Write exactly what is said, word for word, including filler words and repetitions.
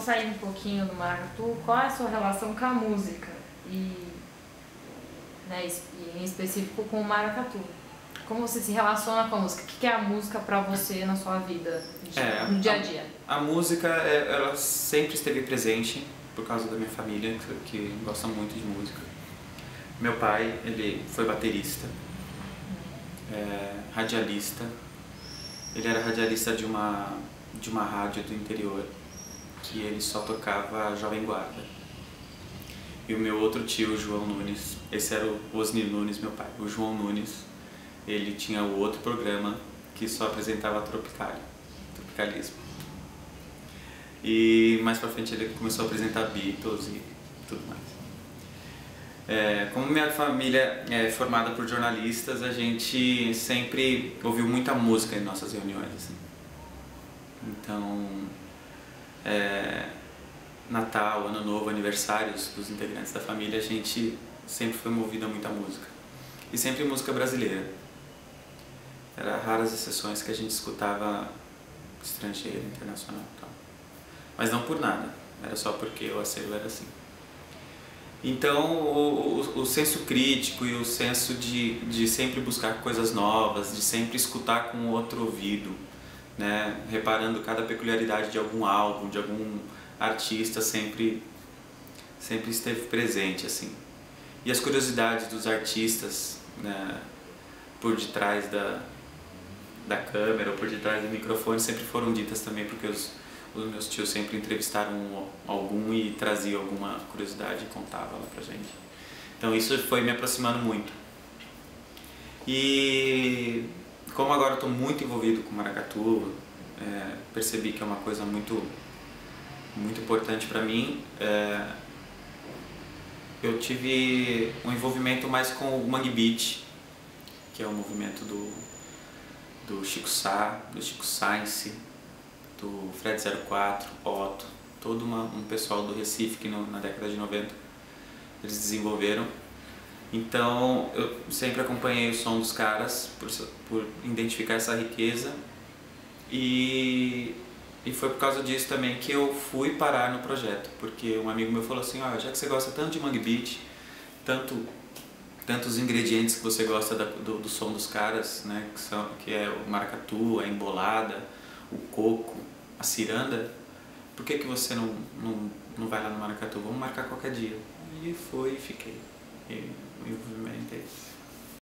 sair um pouquinho do maracatu, qual é a sua relação com a música? E, né, em específico com o maracatu. Como você se relaciona com a música? O que é a música pra você na sua vida, É, no dia a dia? A, a música, ela sempre esteve presente por causa da minha família, que, que gosta muito de música. Meu pai, ele foi baterista, é, radialista. Ele era radialista de uma, de uma rádio do interior, que ele só tocava Jovem Guarda. E o meu outro tio, o João Nunes, esse era o Osni Nunes, meu pai. O João Nunes, ele tinha o outro programa que só apresentava Tropicália, Tropicalismo. E mais pra frente ele começou a apresentar Beatles e tudo mais. É, como minha família é formada por jornalistas, a gente sempre ouviu muita música em nossas reuniões. Assim. Então, é, Natal, Ano Novo, aniversários dos integrantes da família, a gente sempre foi movido a muita música. E sempre música brasileira. Eram raras exceções que a gente escutava estrangeiro, internacional e tal. Mas não por nada, era só porque o acervo era assim. Então, o, o, o senso crítico e o senso de, de sempre buscar coisas novas, de sempre escutar com outro ouvido, né? Reparando cada peculiaridade de algum álbum, de algum artista, sempre, sempre esteve presente, assim. E as curiosidades dos artistas, né, por detrás da, da câmera ou por detrás do microfone sempre foram ditas também, porque os, os meus tios sempre entrevistaram algum e traziam alguma curiosidade e contavam lá pra gente. Então isso foi me aproximando muito. E como agora eu estou muito envolvido com maracatu, é, percebi que é uma coisa muito, muito importante para mim. É, eu tive um envolvimento mais com o Mangue Beat, que é o movimento do, do Chico Sá, do Chico Science, do Fred zero quatro, Otto, todo uma, um pessoal do Recife que no, na década de noventa eles desenvolveram. Então eu sempre acompanhei o som dos caras por, por identificar essa riqueza e, e foi por causa disso também que eu fui parar no projeto, porque um amigo meu falou assim, ah, já que você gosta tanto de Mangue Beat, tanto tantos ingredientes que você gosta da, do, do som dos caras, né, que, são, que é o maracatu, a embolada, o coco, a ciranda, por que que você não, não, não vai lá no maracatu? Vamos marcar qualquer dia. E foi e fiquei. E o envolvimento é esse.